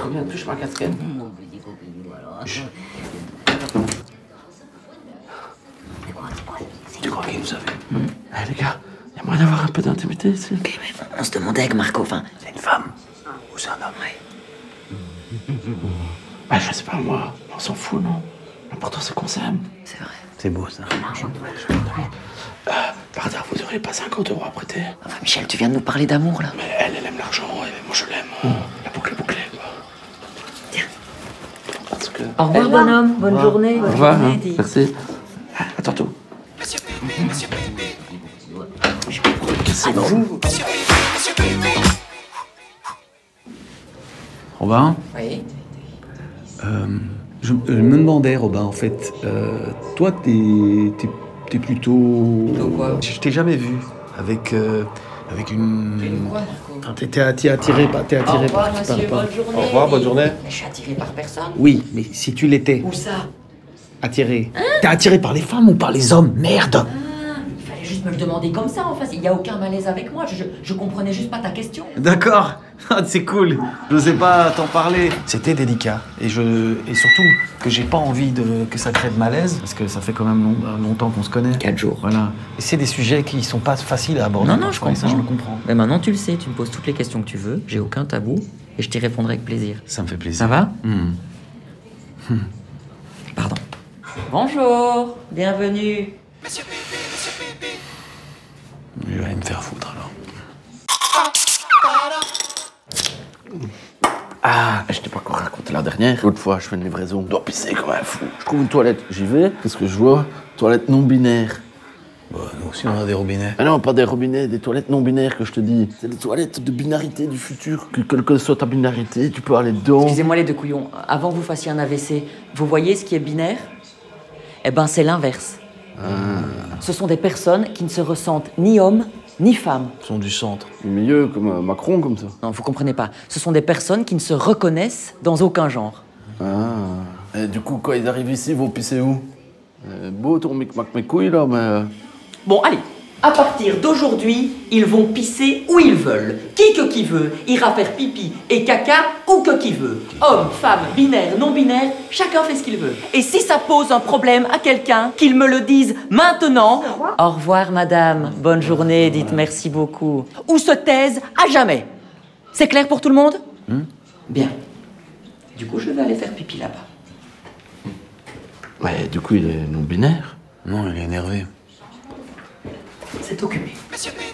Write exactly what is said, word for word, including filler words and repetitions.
combien touche ma casquette? Je... Tu crois qu'il nous a vu? Hé hey, les gars, il y a moyen d'avoir un peu d'intimité ici. Ok, mais on se demandait avec Marco, enfin... C'est une femme ou c'est un homme? Ouais. Bah je sais pas moi, on s'en fout non? L'important c'est qu'on s'aime. C'est vrai. C'est beau ça. Euh, par hasard, vous auriez pas cinquante euros à prêter? Enfin, Michel, tu viens de nous parler d'amour, là. Mais elle, elle aime l'argent, et moi je l'aime. Mmh. La boucle est bouclée, quoi. Tiens. Parce que... Au revoir, bonhomme. Bonne revoir. journée. Bonne Au revoir, journée, hein. dis. Merci. Ah, à tantôt. Monsieur Pépé, Monsieur Pépé. Qu'est-ce que c'est vous? Robin? Oui. Euh, je, je me demandais, Robin, en fait, euh, toi, t'es, t'es, t'es plutôt... Plutôt quoi? Je t'ai jamais vu avec, euh, avec une... Quoi, Marco? Enfin, t'es, t'es attiré, attiré, pas, t'es Au attiré revoir, par... monsieur. par- Bonne journée. Au revoir, bonne dis. journée. Mais je suis attiré par personne. Oui, mais si tu l'étais, Où ça? attiré. T'es attiré par les femmes ou par les hommes? Merde! Il fallait juste me le demander comme ça, en face. Il n'y a aucun malaise avec moi. Je, je, je comprenais juste pas ta question. D'accord, c'est cool. Je sais pas t'en parler. C'était délicat. Et, je, et surtout que j'ai pas envie de, que ça crée de malaise, parce que ça fait quand même long- longtemps qu'on se connaît. Quatre jours. Voilà. Et c'est des sujets qui sont pas faciles à aborder. Non, non, je parfois, et comprends. Ça, je le comprends. Mais maintenant, tu le sais. Tu me poses toutes les questions que tu veux. J'ai aucun tabou. Et je t'y répondrai avec plaisir. Ça me fait plaisir. Ça va? Hmm. Pardon. Bonjour. Bienvenue. Je vais aller me faire foutre alors. Ah, je t'ai pas encore raconté la dernière. L'autre fois, je fais une livraison, je dois pisser comme un fou. Je trouve une toilette, j'y vais. Qu'est-ce que je vois? Toilette non binaire. Bah, nous aussi, on a des robinets. Ah non, pas des robinets, des toilettes non binaires que je te dis. C'est des toilettes de binarité du futur. Que quelle que soit ta binarité, tu peux aller dedans. Excusez-moi les deux couillons. Avant que vous fassiez un A V C, vous voyez ce qui est binaire? Eh ben, c'est l'inverse. Ce sont des personnes qui ne se ressentent ni hommes ni femmes. Ils sont du centre. Du milieu, comme euh, Macron, comme ça. Non, vous comprenez pas. Ce sont des personnes qui ne se reconnaissent dans aucun genre. Ah. Et du coup, quand ils arrivent ici, ils vont pisser où? euh, Beau ton micmac mes couilles, là, mais... euh, Bon, allez. À partir d'aujourd'hui, ils vont pisser où ils veulent. Qui que qui veut ira faire pipi et caca où que qui veut. Homme, femme, binaire, non binaire, chacun fait ce qu'il veut. Et si ça pose un problème à quelqu'un, qu'il me le dise maintenant. Au revoir, madame. Bonne journée, dites merci beaucoup. Ou se taise à jamais. C'est clair pour tout le monde? Bien. Du coup, je vais aller faire pipi là-bas. Ouais, du coup, il est non binaire. Non, il est énervé. C'est occupé. Monsieur P.